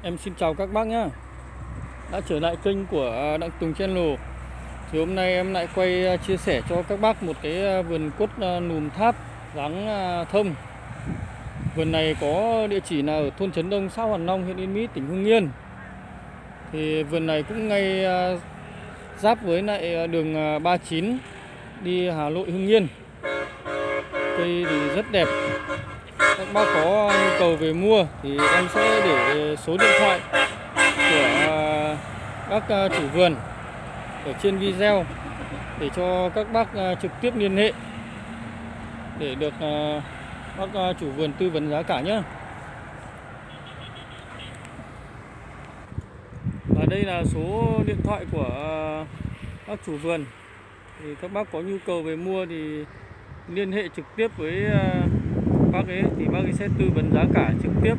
Em xin chào các bác nhé. Đã trở lại kênh của Đặng Tùng Channel. Thì hôm nay em lại quay chia sẻ cho các bác một cái vườn quất nùm tháp dáng thông. Vườn này có địa chỉ là ở thôn Trấn Đông, xã Hoàn Long, huyện Yên Mỹ, tỉnh Hưng Yên. Thì vườn này cũng ngay giáp với lại đường 39 đi Hà Nội Hưng Yên. Cây thì rất đẹp. Các bác có nhu cầu về mua thì em sẽ để số điện thoại của các chủ vườn ở trên video để cho các bác trực tiếp liên hệ để được các chủ vườn tư vấn giá cả nhé. Và đây là số điện thoại của các chủ vườn. Thì các bác có nhu cầu về mua thì liên hệ trực tiếp với bác ấy thì bác ấy sẽ tư vấn giá cả trực tiếp.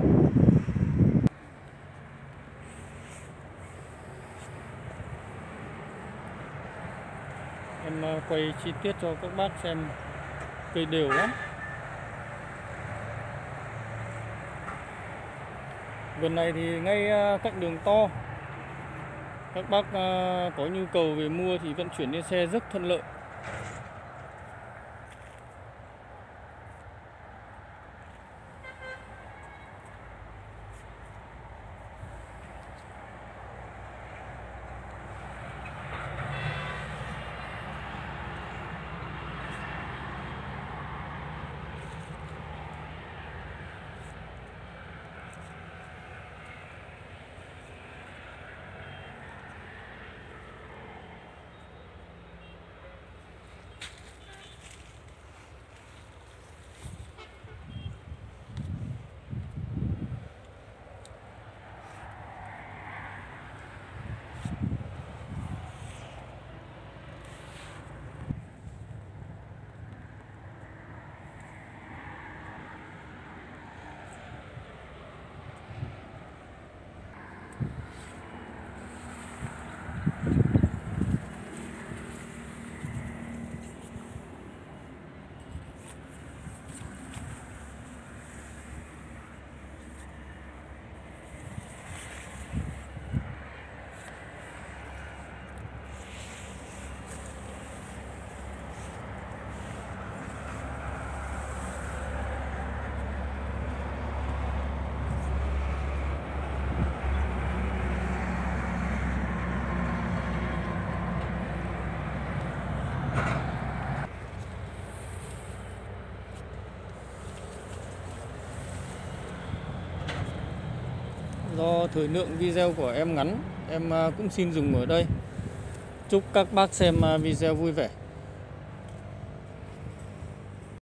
Em quay chi tiết cho các bác xem, cây đều lắm. Vườn này thì ngay cạnh đường to. Các bác có nhu cầu về mua thì vận chuyển lên xe rất thuận lợi. Do thời lượng video của em ngắn, em cũng xin dừng ở đây. Chúc các bác xem video vui vẻ.